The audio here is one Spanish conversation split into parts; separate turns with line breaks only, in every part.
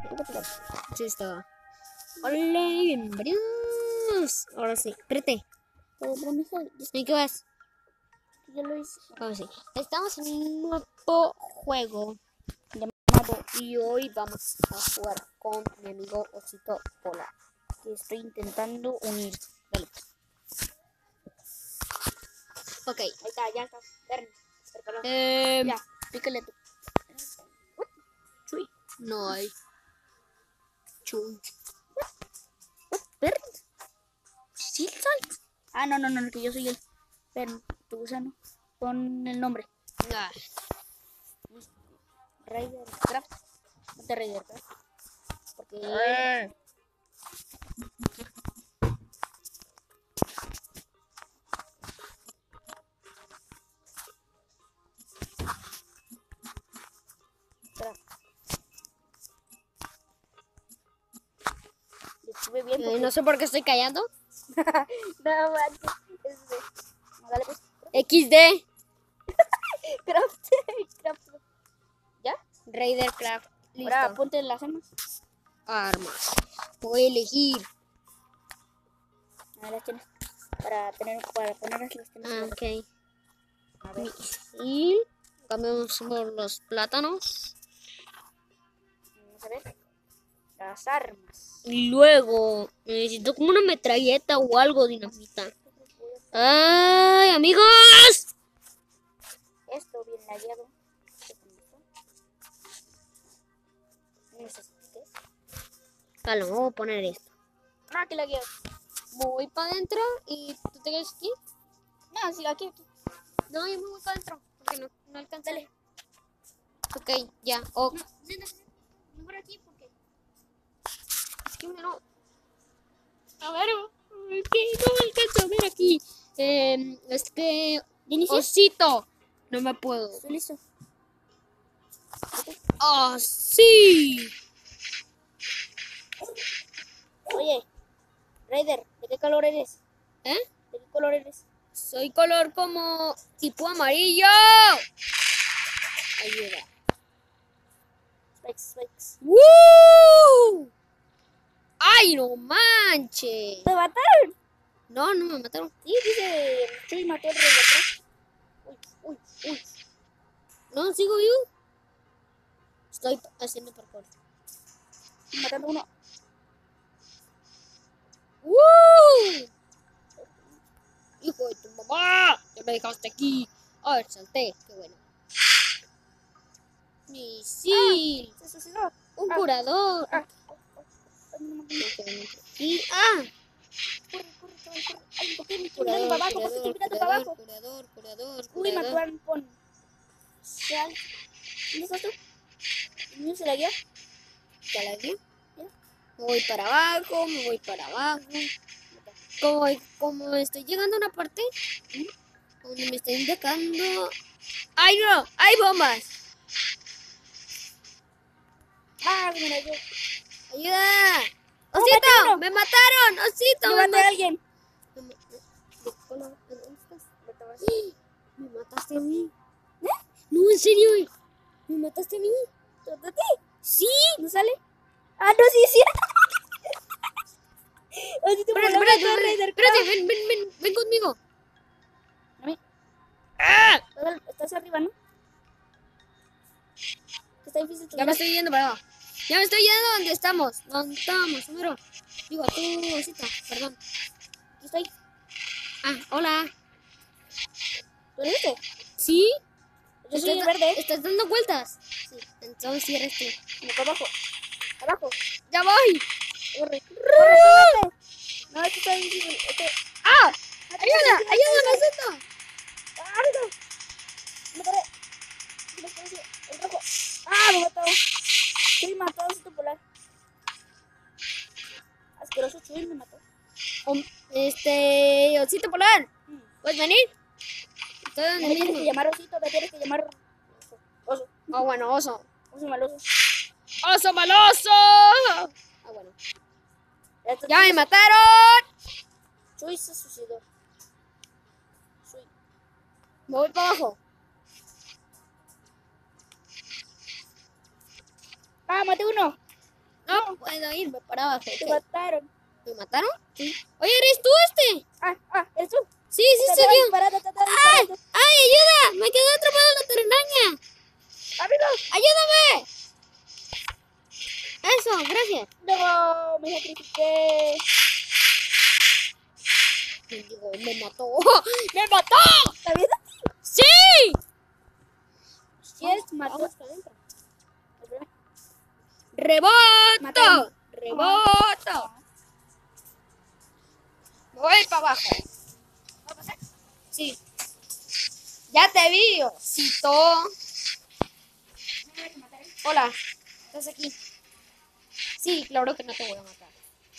Sí, está. Hola, bienvenidos. Ahora sí, espérate. ¿En qué vas?
Yo lo hice.
Ahora sí. Estamos en un nuevo juego llamado y hoy vamos a jugar con mi amigo Osito Polar, que estoy intentando unir. Dale. Ok, ahí está, ya está. Ya, pícale tú. Chuy. No hay. Chuy. ¿Verde? ¿Sí, salt?
Ah, no, que yo soy el tu gusano. Pon el nombre.
Ah.
Raider Craft. Ponte Raider Craft. Porque espera. Yo estuve bien porque...
No sé por qué estoy callando.
No manches. Dale pues.
XD.
Craft. ¿Ya?
Raider Craft. Listo.
Ahora ponte las armas.
Armas. Voy a elegir.
A las tienes. Para ponerlas las tienes.
Ah, ok.
A ver.
Misil. Cambiamos por los plátanos.
Vamos a ver. Las armas.
Y luego necesito como una metralleta o algo, dinamita. ¡Ay, amigos!
Esto bien lagueado.
Vale, me voy a poner esto.
Ah, que lagueado.
Voy para adentro y tú te quedas aquí.
No, sí, aquí.
No, yo me voy para adentro porque no alcanza.
Dale.
Ok, ya. Oh,
No, mejor aquí porque...
es que no. A ver, es que no alcanzo a ver aquí. Es que.
¿Inicia?
Osito. No me puedo.
Estoy listo.
¡Ah, sí!
Oye, Raider, ¿de qué color eres?
¿Eh?
¿De qué color eres?
Soy color como tipo amarillo. Ayuda.
Spikes.
¡Woo! ¡Ay, no manches!
¿Te mataron?
No, no me mataron.
Sí, dice... Chuy mató al Raider Craft. Uy.
No, sigo vivo. Estoy haciendo parkour.
Matando uno.
¡Woo! Hijo de tu mamá, ya me dejaste aquí. A ver, salté, qué bueno. Misil,
Se suicidó.
un curador. Y
Corre, chaval. Ay, ¿por qué me estoy mirando para abajo? ¿Por qué estoy mirando para abajo?
curador.
Uy, mató a Pon. Sal. ¿Dónde estás tú? ¿El niño se la guió?
¿Ya la vi?
Mira.
Me voy para abajo. Como estoy llegando a una parte donde me están indicando. ¡Ay, no! ¡Hay bombas!
Ah, me la dio.
¡Ayuda!
Oh,
¡Osito!
maté uno.
¡Me mataron! ¡Osito!
Yo maté a alguien.
¿Dónde estás? Me mataste a mí.
¿Eh?
No, en serio. Me mataste a mí.
¿Dónde?
Sí.
¿No sale? Ah, no, sí, sí. Así te
Espérate, ven conmigo.
A mí.
¡Ah!
Estás arriba, ¿no? Está difícil.
Ya me estoy yendo para abajo. Ya me estoy yendo donde estamos. ¿Dónde estamos, número? Digo, tú, Osita, perdón.
Aquí estoy.
Ah, hola.
¿Tú eres este?
¿Sí?
Yo soy el verde.
¿Estás dando vueltas? Sí. Entonces sí eres tú.
No, para abajo. Abajo.
¡Ya voy!
Corre. Corre. No, esto está difícil.
¡Ah! ¡Ayuda, Osito!
¡Rápido! Me corre. El rojo. ¡Ah, me mató! Chuy mató a Osito Polar. Asqueroso Chuy me mató.
Osito Polar. ¿Puedes venir? Estoy
No
donde
me tienes
mismo.
que llamar Osito, me tienes que llamar Oso.
Ah, bueno, oso.
Oso maloso.
¡Oso maloso! Ah, bueno. ¡Ya me mataron!
Chuy se suicidó. Chuy.
Me voy para abajo.
¡Ah, maté uno!
No puedo irme para abajo.
Te
Ok.
mataron.
¿Me mataron? Sí. Oye, ¿eres tú este?
¿Eres tú?
Sí, sí,
Te
soy
estaba
yo.
disparando, te estaba
¡Ay!
disparando.
¡Ay, ayuda! Me quedé atrapado en la telaraña.
¡Amigos!
¡Ayúdame! Eso, gracias.
No, me sacrifiqué.
Mendigo, me mató. ¡Me mató!
¿Está bien?
¡Sí!
Shield mató.
Vamos para adentro. ¡Reboto!
Mataron.
¡Reboto! Voy para abajo.
¿Va a pasar?
Sí. Ya te vi, osito. Hola. ¿Estás aquí? Sí, claro que no te voy a matar.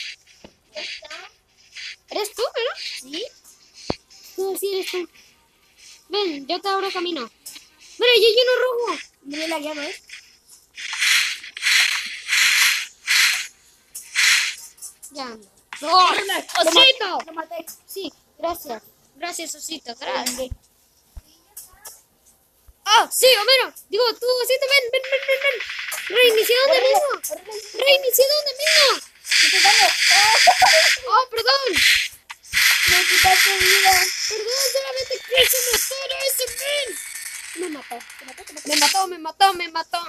¿Eres tú, no? Sí. Sí, eres tú. Ven, yo te abro camino. Mira, yo lleno rojo.
No me la guiado, ¿eh?
Ya. ¡No! ¡Osito!
Lo maté.
Sí, gracias. Gracias, osito. Gracias. ¡Ah! Sí, Homero. Digo, tú, osito, ven. Reinició donde mismo. Reinició donde mismo.
¿Qué te dando?
Oh, perdón.
Me quitaste vida.
Perdón, solamente quise matar a ese men. Me mató. Me mató.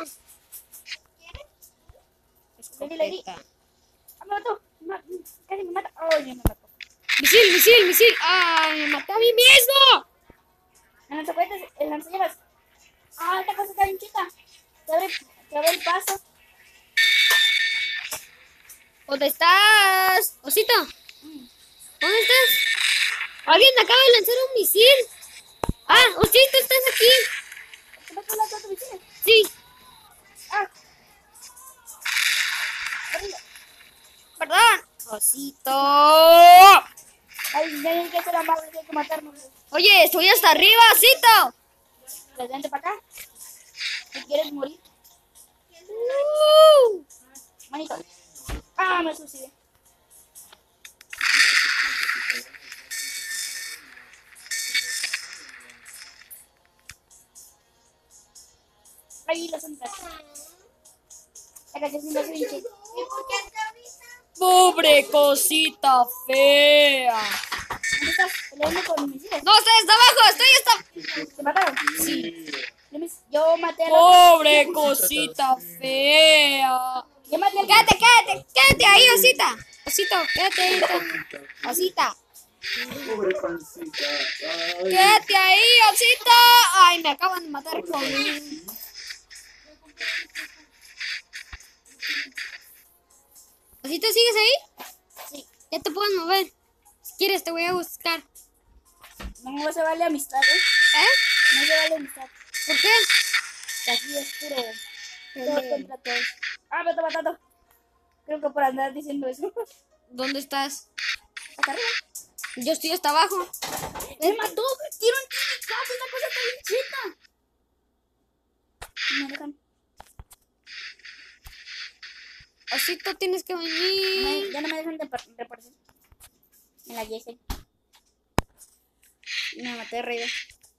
Lady. Me mató. Casi me mata. Oh, ya me mató.
Misil. ¡Ay, me maté a mí mismo!
El lanzacohetes, el lanzallamas. Esta cosa está bien chica. Te abre el paso.
¿Dónde estás? Osito, ¿dónde estás? Alguien me acaba de lanzar un misil. Ah, Osito, estás aquí.
¿Te vas a hablar con tu vecina?
Sí.
Arriba.
Perdón. Osito.
Ay, ya hay que hacer amable, hay que matarnos.
Oye, estoy hasta arriba, Osito.
Vente para acá. Si quieres morir. Manito. Me suicidé. Ahí los entras. Acá te siento grinche.
Pobre cosita fea.
¿Dónde estás? Peleando con mis hijos.
No, estoy hasta abajo, estoy hasta...
¿Te mataron?
Sí.
Yo maté a la
Pobre cosita fea.
Yo maté al
Quédate ahí, Osita. Osito, quédate ahí. Osita.
Pobre pancita. Ay,
Quédate ahí, Osito. Ay, me acaban de matar con... Osito, ¿sigues ahí?
Sí.
Ya te puedes mover. Si quieres, te voy a buscar.
No se vale amistad, ¿eh?
¿Eh?
No se vale amistad.
¿Por qué?
Que aquí es puro. Todos contra todos. Me está matando. Creo que por andar diciendo eso.
¿Dónde estás?
Acá arriba.
Yo estoy hasta abajo.
¡Me mató! ¡Tiene un chimicazo! ¡Esa cosa está bien chita! Me dejan.
Osito, tienes que venir.
Ya no me dejan reparecer. Me la yesen. Me maté, Raider.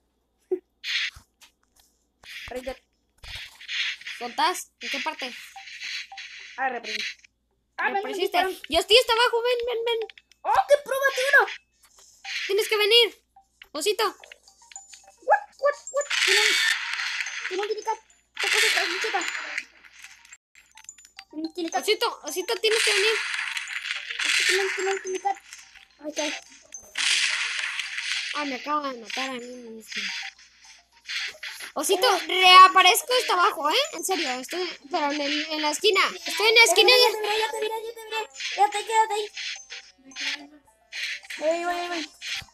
Raider.
¿Contás? ¿En qué parte?
Reprendí.
¿Me
Me
apareciste?
dispararon.
Yo estoy hasta abajo, ven.
¡Oh, qué prueba tiro!
Tienes que venir. Osito.
What? Tiene un chimicazo. Esa cosa está bien chita. Tiene un chimicazo.
Osito, tienes que venir.
Tiene un chimicazo. Ahí está.
Ah, me acaban de matar a mí mismo. Osito, reaparezco hasta abajo, ¿eh? En serio, estoy pero en la esquina. Estoy en la esquina
Ya te veré. Quédate ahí. Voy.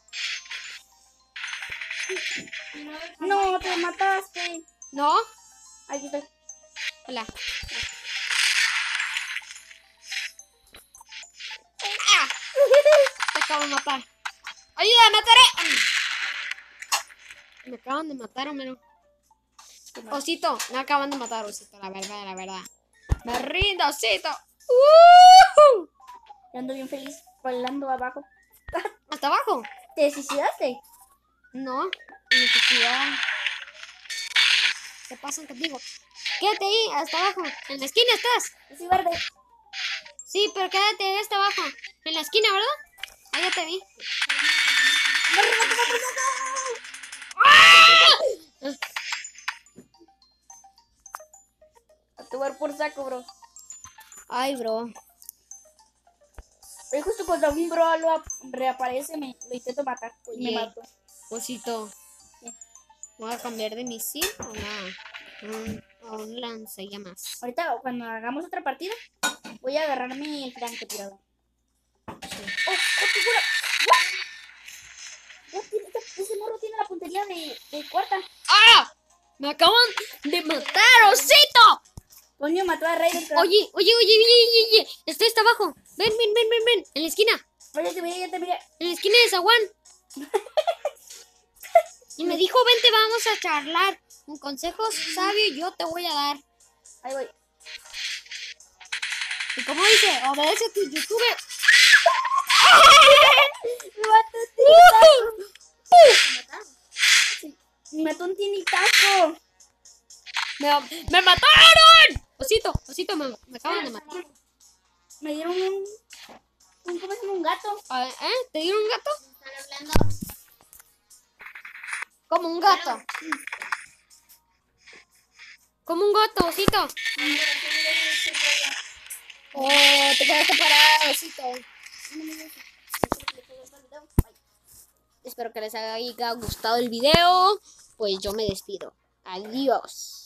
No, te mataste.
¿No?
Aquí estoy.
Hola. ¡Ah! Te acabo de matar. ¡Ayuda, mataré! Me acaban de matar, Homero. Osito, me acaban de matar, Osito, la verdad. Me rindo, Osito.
Yo ando bien feliz bailando abajo.
¿Hasta abajo?
¿Te suicidaste?
No, necesidad. ¿Qué pasa contigo? Quédate ahí, hasta abajo. En la esquina estás.
Yo soy verde.
Sí, pero quédate hasta abajo. En la esquina, ¿verdad? Ahí ya te vi.
A tomar por saco, bro.
Ay, bro.
Pero justo cuando un bro reaparece, lo intento matar. Y me
Oye.
mato.
Osito.
¿Qué?
¿Voy a cambiar de misil o a un lanzallamas?
Ahorita, cuando hagamos otra partida, voy a agarrarme el francotirador. ¡Oh, figura! Ese morro tiene la puntería de cuarta.
¡Ah! ¡Me acaban de matar, Osito!
Coño, mató a Raider.
Oye. Estoy hasta abajo. Ven. En la esquina.
Oye, ya te miré.
En la esquina de Zaguán. Y me dijo, vente, vamos a charlar. Un consejo sabio yo te voy a dar.
Ahí voy.
Y como dice, obedece a tu youtuber.
Me mató un tinitazo. Me mató un tinitazo.
¡Me mataron! Osito, me acaban de matar.
Me dieron ¿cómo se llama? Un gato.
¿Te dieron un gato? Como un gato. Como un gato, Osito. Oh, te quedaste parado, Osito. Espero que les haya gustado el video. Pues yo me despido. Adiós.